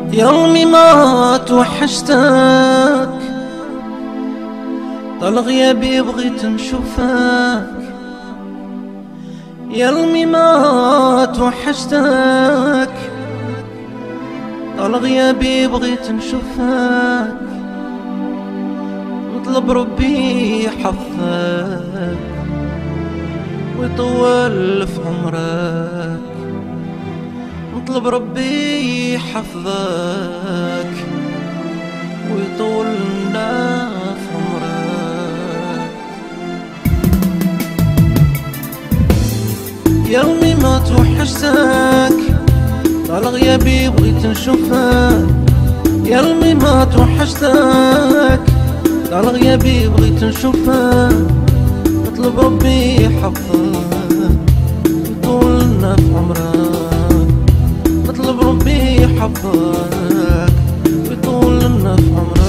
يومي ما توحشتك، طال غيابي بغيت نشوفك. يومي ما توحشتك، طال غيابي بغيت نشوفك. نطلب ربي يحفظك ويطول في عمرك. نطلب ربي يحفظك ويطول لنا في عمرك. يومي ما توحشتك، طال غيابي بغيت نشوفك. يومي ما توحشتك، طال غيابي بغيت نشوفك. نطلب ربي يحفظك ويطول لنا في عمرك. نطلب ربي يحفظك ويطول لنا في عمرك.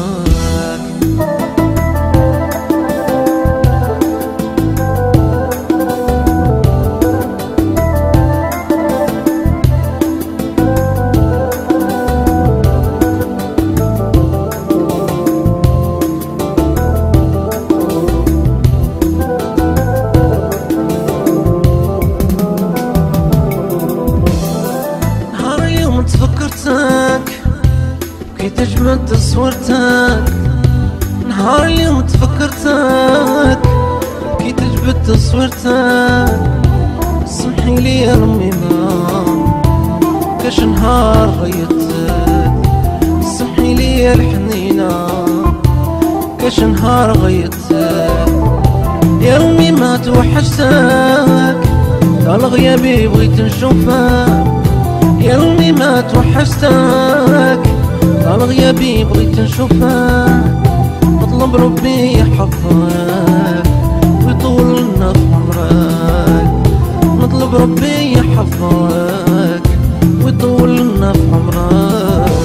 تفكرتك بكيت جمعت صورتك. نهار اليوم تفكرتك بكيت جبت صورتك. سمحي لي يا رمي ما كاش نهار غيرتك. سمحي لي يا الحنينة كاش نهار غيرتك. يا رمي ما توحشتك، طال غيابي بغيت نشوفك. يا رمي ما توحشتك، طال غيابي بغيت نشوفك. نطلب ربي يحفظك ويطول لنا في عمرك. نطلب ربي يحفظك ويطول لنا في عمرك.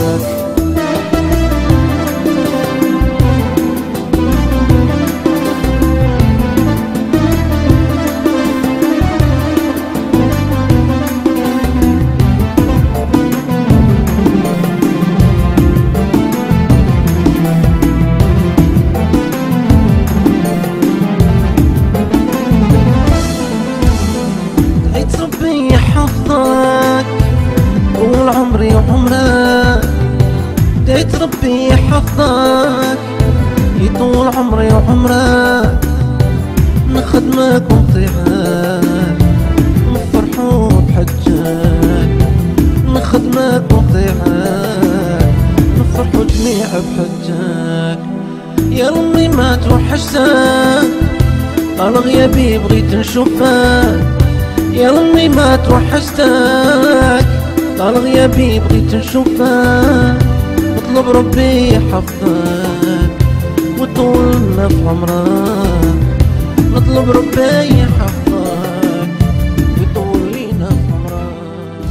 يحفظك طول عمري وعمرك. دعيت ربي يحفظك يطول عمري وعمرك. نخدمك ونطيعك نفرحو بحجك. نخدمك ونطيعك نفرحو جميع بحجك. يا رمي ما توحشتك، طال غيابي بغيت نشوفك. يا رمي ما توحشتك، طال غيابي بغيت نشوفك. نطلب ربي يحفظك ويطول لنا في عمرك. نطلب ربي يحفظك ويطول لنا في عمرك.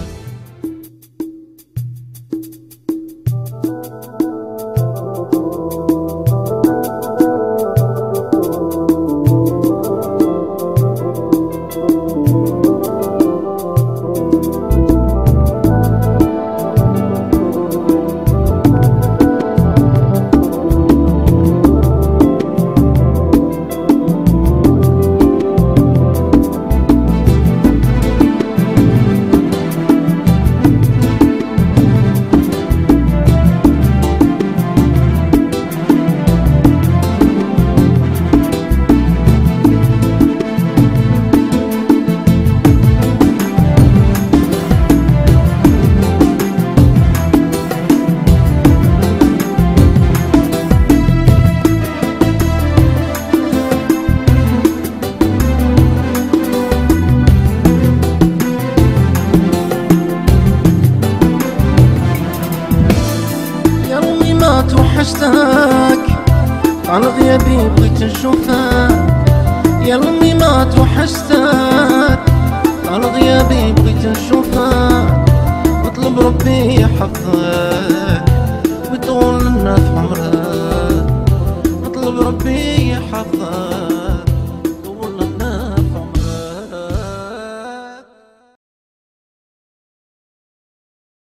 توحشتك، طال غيابي بغيت نشوفك. يا رمي ما توحشتك، طال غيابي بغيت نشوفك. نطلب ربي يحفظك ويطول لنا في عمرك. نطلب ربي يحفظك